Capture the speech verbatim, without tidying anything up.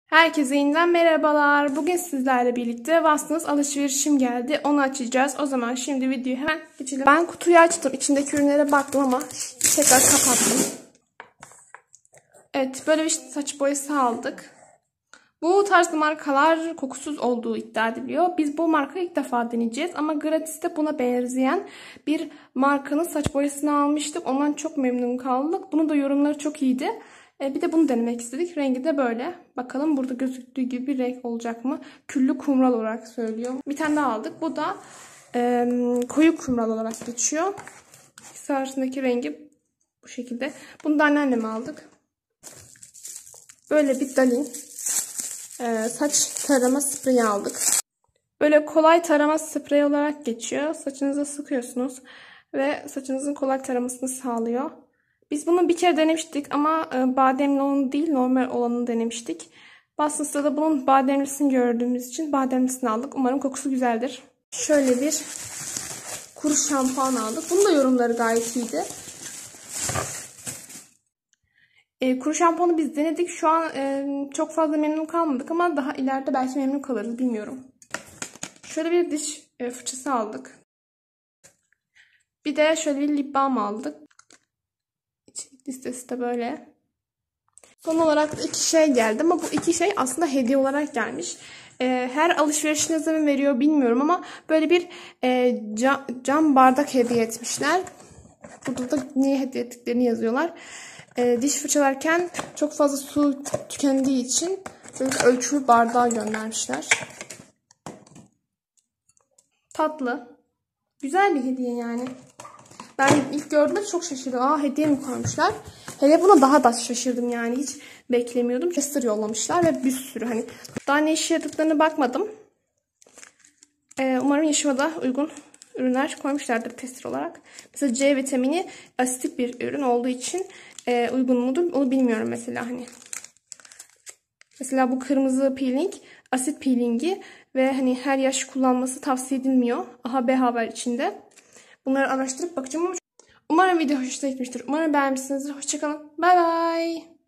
Herkese yeniden merhabalar. Bugün sizlerle birlikte Watsons alışverişim geldi. Onu açacağız. O zaman şimdi videoyu hemen geçelim. Ben kutuyu açtım. İçindeki ürünlere baktım ama tekrar kapattım. Evet, böyle bir saç boyası aldık. Bu tarz markalar kokusuz olduğu iddia ediliyor. Biz bu markayı ilk defa deneyeceğiz. Ama gratis'te buna benzeyen bir markanın saç boyasını almıştık. Ondan çok memnun kaldık. Bunun da yorumları çok iyiydi. Bir de bunu denemek istedik. Rengi de böyle. Bakalım burada gözüktüğü gibi bir renk olacak mı? Küllü kumral olarak söylüyor. Bir tane daha aldık. Bu da e, koyu kumral olarak geçiyor. İkisi arasındaki rengi bu şekilde. Bunu da anneanneme aldık. Böyle bir Dalin e, saç tarama spreyi aldık. Böyle kolay tarama spreyi olarak geçiyor. Saçınıza sıkıyorsunuz ve saçınızın kolay taramasını sağlıyor. Biz bunu bir kere denemiştik ama bademli olanı değil, normal olanını denemiştik. Watsons'ta da bunun bademlisini gördüğümüz için bademlisini aldık. Umarım kokusu güzeldir. Şöyle bir kuru şampuan aldık. Bunun da yorumları gayet iyiydi. E, kuru şampuanı biz denedik. Şu an e, çok fazla memnun kalmadık ama daha ileride belki memnun kalırız, bilmiyorum. Şöyle bir diş e, fırçası aldık. Bir de şöyle bir lip balm aldık. Listesi de böyle. Son olarak da iki şey geldi ama bu iki şey aslında hediye olarak gelmiş. Ee, her alışverişinize mi veriyor bilmiyorum ama böyle bir e, cam, cam bardak hediye etmişler. Burada da niye hediye ettiklerini yazıyorlar. Ee, diş fırçalarken çok fazla su tükendiği için böyle ölçülü bardağı göndermişler. Tatlı. Güzel bir hediye yani. Ben ilk gördüğümde çok şaşırdım. Aa, hediye mi koymuşlar? Hele buna daha da şaşırdım yani. Hiç beklemiyordum. Tester yollamışlar ve bir sürü hani. Daha ne işe yaradıklarına bakmadım. Ee, umarım yaşıma da uygun ürünler koymuşlardır tester olarak. Mesela C vitamini asitik bir ürün olduğu için e, uygun mudur onu bilmiyorum mesela hani. Mesela bu kırmızı peeling asit peelingi ve hani her yaş kullanması tavsiye edilmiyor. A B haber içinde. Bunları araştırıp bakacağım ama umarım video hoşuna gitmiştir. Umarım beğenmişsinizdir. Hoşçakalın. Bay bay.